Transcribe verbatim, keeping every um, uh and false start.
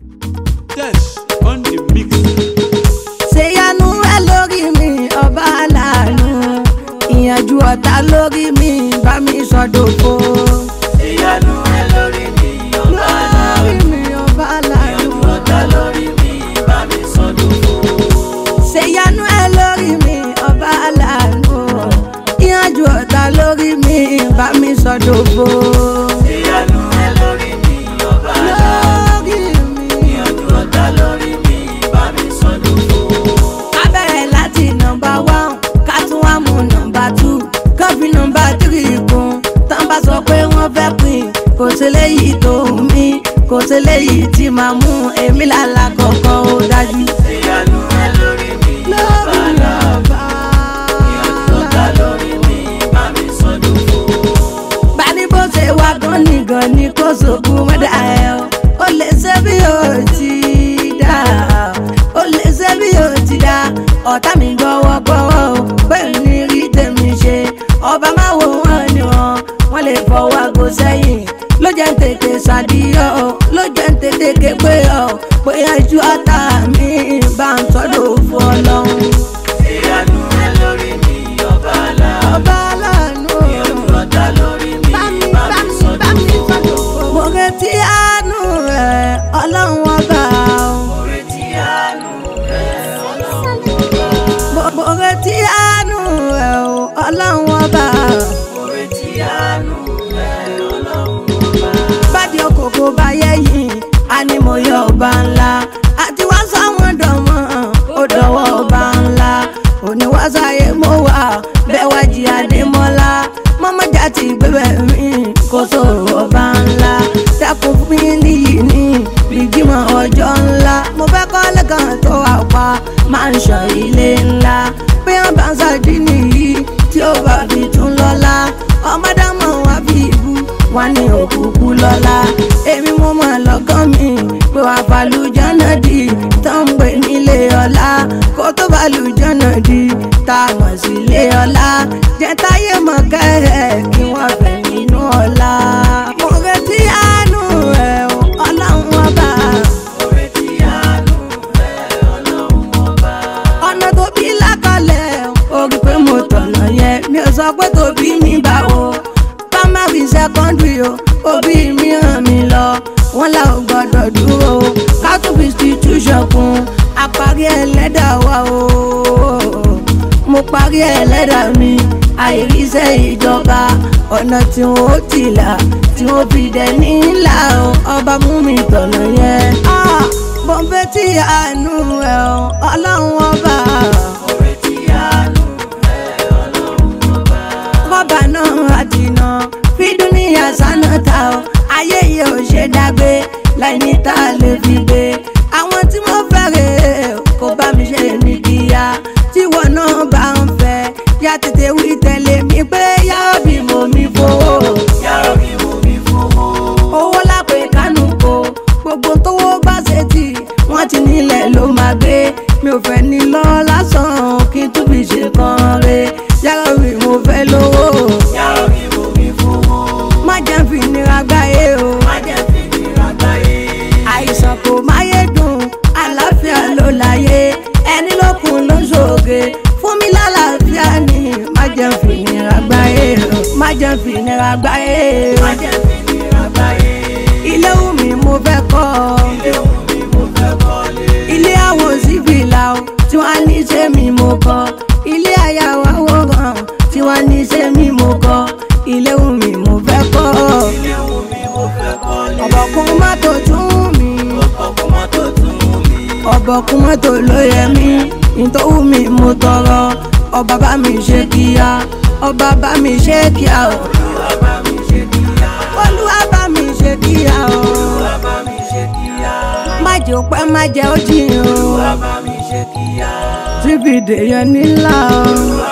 Test on the mix. Ṣèyanu ẹ lórí mi ọba aláàánú, ìyànjú ọ̀tá lórí mi bá mi sọdọ̀fọ̀. Ṣèyanu ẹ lórí mi ọba aláàánú, ìyànjú ọ̀tá lórí mi bá mi sọdọ̀fọ̀. Ṣèyanu ẹ lórí mi ọba aláàánú, ìyànjú ọ̀tá lórí mi bá mi sọdọ̀fọ̀. Ṣèyanu ẹ lórí mi ọba aláàánú, ìyànjú ọ̀tá lórí mi bá mi sọdọ̀fọ̀. Ká bẹ̀rẹ̀ láti nọ́mbà one ká tún wá mú nọ́mbà two ká fi nọ́mbà three kún. Tán bá sọ pé wọ́n fẹ́ pín, kò sí léyìí tó mí, kò sí léyìí tí màá mú èmi lálá kọ̀ọ̀kan ó dájú. Ṣèyanu ẹ lórí mi ọba aláàánú, ìyànjú ọ̀tá lórí mi bá mi sọdọ̀fọ̀. Bá ní bó ṣe wá gan ni gan ni kó sógun mọ́dà ẹ̀ ọ́. Ó lè ṣe bí ó ti dá, ó lè ṣe bí ó ti dá. Ọ̀tá mi gbọ́wọ́ gbọ́wọ́ o, pé ní rí tèmi ṣe. Ọba máa wo wọn ni wọn, wọ́n lè fọwọ́ àgọ́ sẹ́yìn. Ló jẹ́ ń tètè ṣàdíyọ́ o, ló jẹ́ ń tètè ké pé ọ. Pé ẹjú ọ̀tá mi bá ń tọ́jú fún Ọlọ́run. Ṣèyanu ẹ lórí mi ọba aláàánú, Ọba aláàánú, ìyànjú ọ̀tá lórí mi bá mi sọdọ̀fọ̀. mo retí àánú rẹ̀ Ọlọ́run ọba o. Mo retí àánú rẹ Ọlọ́run ọba. Mo- mo retí àánú rẹ̀ o Ọlọ́run ọba. Mo retí àánú rẹ Ọlọ́run ọba. Bádì òkòkò bá yẹ yìí, a ní mo yọ ọba ńlá. Àti wá sáwọn dọ̀mọ́, ó dọ̀wọ́ ọba ńlá. Òní wá sáyé mo wà, bẹ́ẹ̀ wá jí Adémọ́lá. Mọ́mọ́jà ti gbébẹ̀ mi, kò sọ̀rọ̀ ọba ńlá. Dákun fún mi níyì ní bìgímọ̀ ọjọ́ ńlá. Mo fẹ́ kọ́ lẹ́kàn tó wà pa, máa ń ṣọ ilé ńlá. Bí wọ́n bá ń sàdí nìyí, tí ó bá fi tún lọ́lá. Ọmọdé mọ̀ wá fi ìbú, wọ́n ní òkùnkù lọ́lá. Èmi mo mọ̀ lọ́gán mi, pé wàá fàlùjọ́nà di tó ń pè nílé ọlá. Kó tó fàlùjọ́nà di tá a mọ̀ sí ilé ọlá. Jẹ́ táyé mọ̀ kẹ́rẹ̀ kí wọ́n fẹ́ nínú ọlá. Mo retí àánú rẹ̀ o, Ọlọ́run ọba. Mo retí àánú rẹ Ọlọ́run ọba. Ọ̀nà tó bí lákọlẹ̀, ó rí pé mo tọ̀nà yẹn. Mi ò sọ pé tó bí mi báwo. Primary secondary o, òbí mi ràn mí lọ. Wọ́n là ò gbọ́dọ̀ dúró. Ká tún fi institution kún. Àparí ẹlẹ́dà wa o. Mo parí ẹlẹ́dà mi. Àìríṣẹ́ ìjọba. Ọ̀nà tí wọ́n ó ti là, tí wọ́n fi dẹ̀ nílà o. Ọba mú mi tọ̀nà yẹn. Ah, bọ̀m̀bẹ́ tí àánú ẹ̀ o, Ọlọ́run ọba. Mo retí àánú rẹ Ọlọ́run ọba. Rọ́bà náà àdìnà fídún ní àṣánà ta o. Ayé yìí ò ṣe dágbé láì ní tá a lè fi gbé. Àwọn tí mo fẹ́rẹ̀ kò bá mi ṣe ní kíá. Tíwọ náà bá ń fẹ́, yá tètè wí tẹ̀lé mi pé yá òbí mo mi fowó. Yàrá mi mo mi fowó. Owó lápè kánú kò, gbogbo tówó bá ṣe tì, wọ́n ti nílẹ̀ ló máa gbé. Mi ò fẹ́ ní lọ lásán kí n tún fi ṣe kan re. Yàrá mi mo fẹ́ lówó. Yàrá mi mo mi fowó. Má jẹ́ fi nira gbáyé o. Má jẹ́ fi nira gbáyé. Àìsàn kò máyé dùn, àlàáfíà ló láyé. Ẹni lókun ló ṣoge, fún mi lálàáfíà ni. Má jẹ́ fi nira gbáyé o. Má jẹ́ fi nira gbáyé o. Má jẹ́ fi nira gbáyé. Ilé wù mí mo fẹ́ kọ́. Ilé wù mí mo fẹ́ kọ́lé. Ilé àwọn sífìlà o, tí wọ́n á ní ṣé mi mo kọ́. Ilé àyàwó àwòrán, tí wọ́n á ní ṣé mi mo kọ́. Ilé wù mí mo fẹ́ kọ́. Ilé wù mí mo fẹ́ kọ́lé. Ọ̀bọ̀kún mọ́tò tún mi. Ọ̀pọ̀ mọ́tò tún mi. Ọ̀bọ̀kún mọ́tò ló yẹ mí. Ìtòwú mi mo tọrọ. Ọba bá mi ṣe kíá. Ọba bá mi ṣe kíá o. Olúwa bá mi ṣe kíá. Olúwa bá mi ṣe kíá o. Olúwa bá mi ṣe kíá. Má jẹ́ ó pẹ́, má jẹ́ ó jìn o. Olúwa bá mi ṣe kíá. Tíbi dèyàn nílà o. Olúwa